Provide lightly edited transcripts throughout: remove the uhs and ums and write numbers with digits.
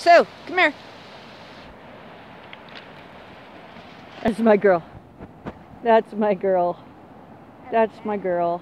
Sue, come here. That's my girl. That's my girl. That's my girl.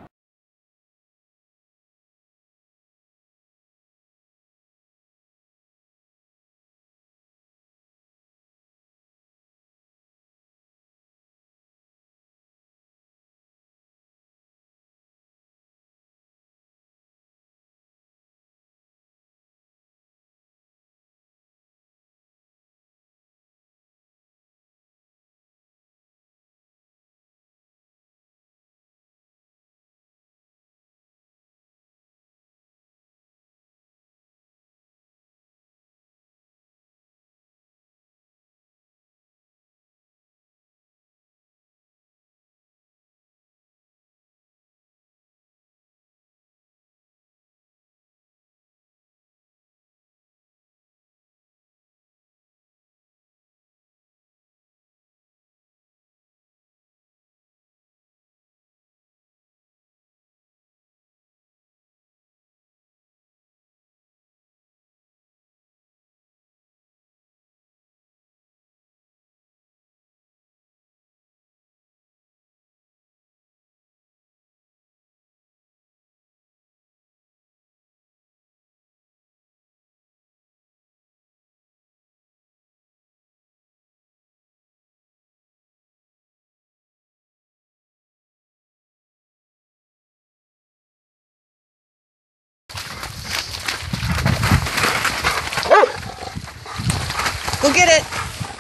Go get it.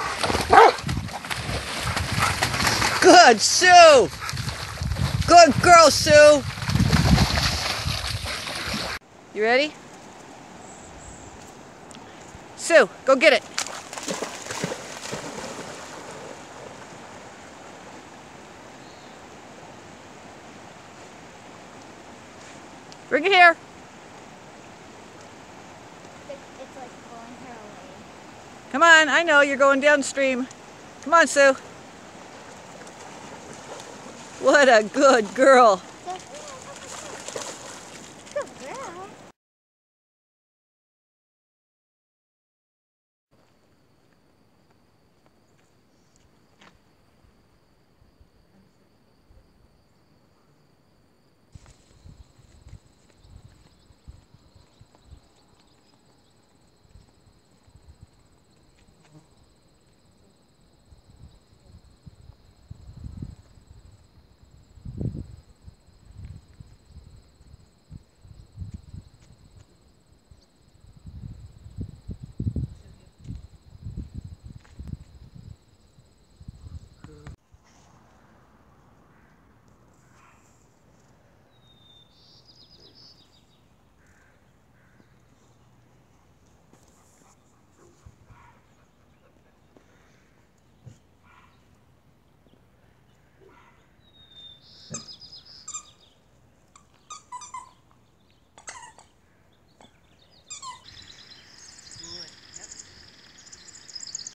Good, Sue. Good girl, Sue. You ready? Sue, go get it. Bring it here. It's like pulling her away. Come on, I know you're going downstream. Come on, Sue. What a good girl.